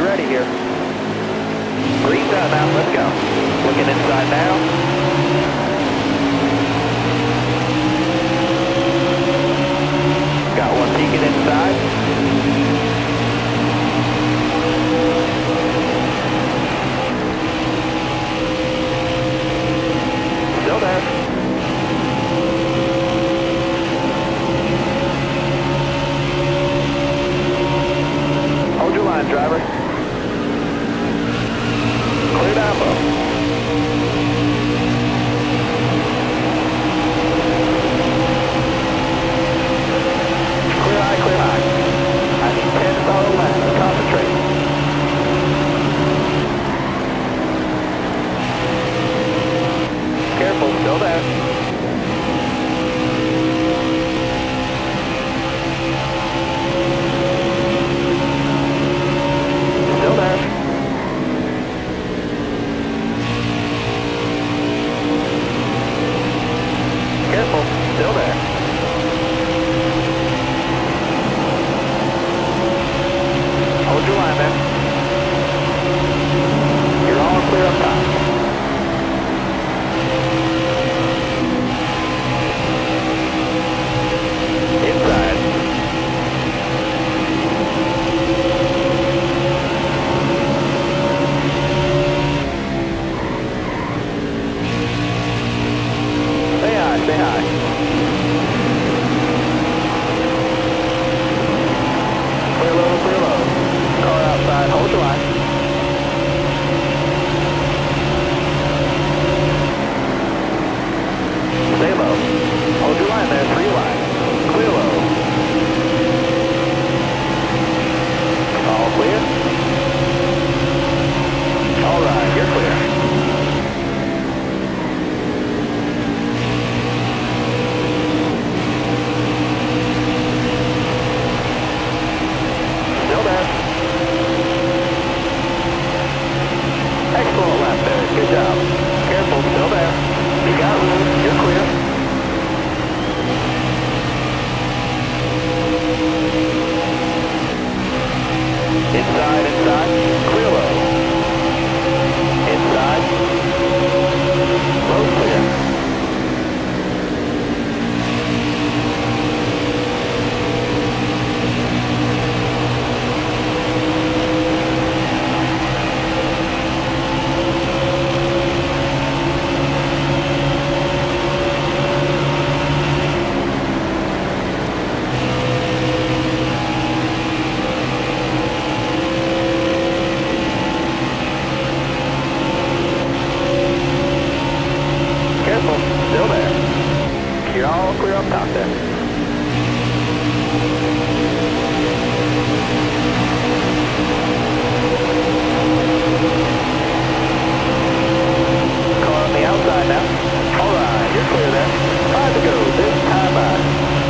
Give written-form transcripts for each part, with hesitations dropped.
ready here. Breeze out now, let's go. Looking inside now. Got one peeking inside. Still there. Hold your line, driver. Clear down low. Clear high, clear high. I need 10 solid laps. Concentrate. Careful, still there. Still there. Careful, still there. Hold your line there. You're all clear up top. Inside. Say hi, say hi. Clear low, clear low. Car outside, hold your line. Stay low. Hold your line there, free line. Clear low. All clear? All right, you're clear. Still there. Excellent lap there. Good job. Careful, still there. You got room. You're clear. Inside, inside. Clear low. Inside. Low clear. Careful, still there. You're all clear up top there. Car on the outside now. All right, you're clear there. 5 to go, this time out.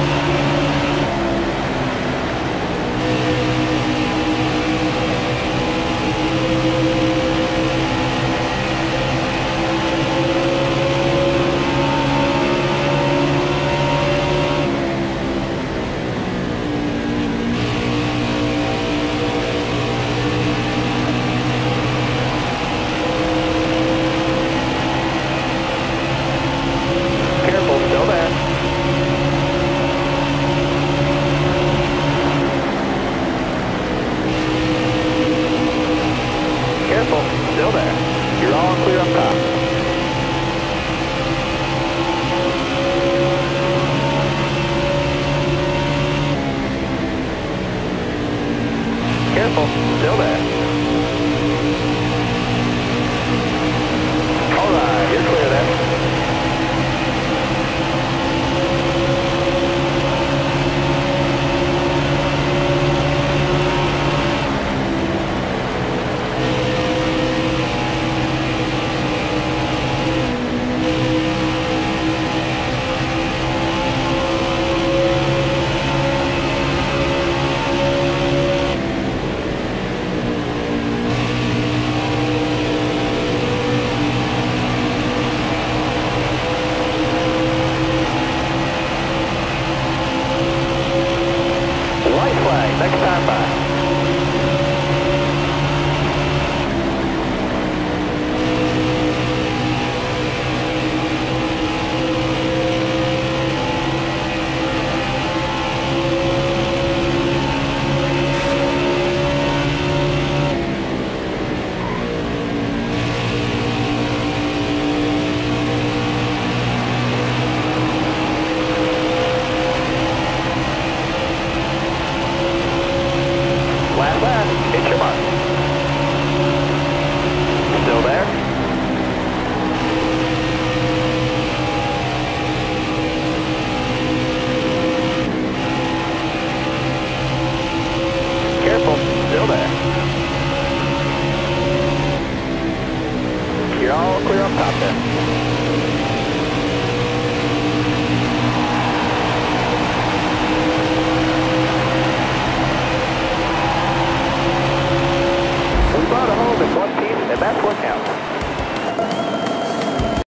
Careful, still there. Careful, still there. You're all clear up top. Careful, still there. All right, you're clear there. out there. We brought it home in one piece, and that's what counts.